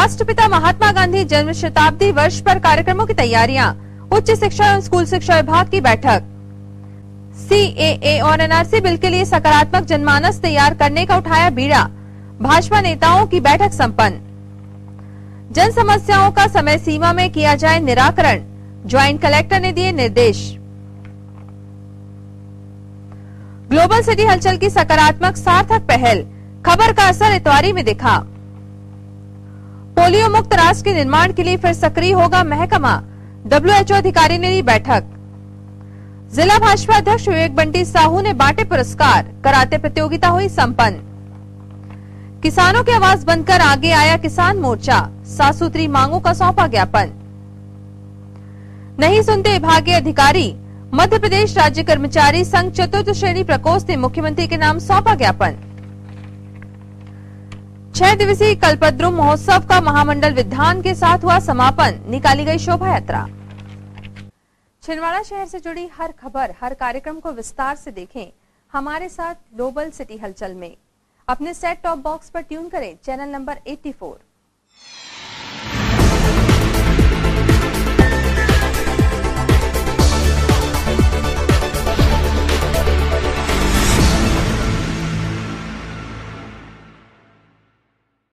राष्ट्रपिता महात्मा गांधी जन्म शताब्दी वर्ष पर कार्यक्रमों की तैयारियां। उच्च शिक्षा एवं स्कूल शिक्षा विभाग की बैठक। CAA और NRC बिल के लिए सकारात्मक जनमानस तैयार करने का उठाया बीड़ा। भाजपा नेताओं की बैठक संपन्न। जन समस्याओं का समय सीमा में किया जाए निराकरण, ज्वाइंट कलेक्टर ने दिए निर्देश। ग्लोबल सिटी हलचल की सकारात्मक सार्थक पहल, खबर का असर इतवारी में दिखा। पोलियो मुक्त राष्ट्र के निर्माण के लिए फिर सक्रिय होगा महकमा। WHO अधिकारी ने ली बैठक। जिला भाजपा अध्यक्ष विवेक बंटी साहू ने बांटे पुरस्कार। कराटे प्रतियोगिता हुई संपन्न। किसानों की आवाज बनकर आगे आया किसान मोर्चा। 7 सूत्री मांगों का सौंपा ज्ञापन। नहीं सुनते विभागीय अधिकारी। मध्य प्रदेश राज्य कर्मचारी संघ चतुर्थ श्रेणी प्रकोष्ठ ने मुख्यमंत्री के नाम सौंपा ज्ञापन। 6 दिवसीय कल्पद्रुम महोत्सव का महामंडल विधान के साथ हुआ समापन। निकाली गई शोभा यात्रा। छिंदवाड़ा शहर से जुड़ी हर खबर, हर कार्यक्रम को विस्तार से देखें हमारे साथ ग्लोबल सिटी हलचल में। अपने सेट टॉप बॉक्स पर ट्यून करें चैनल नंबर 84।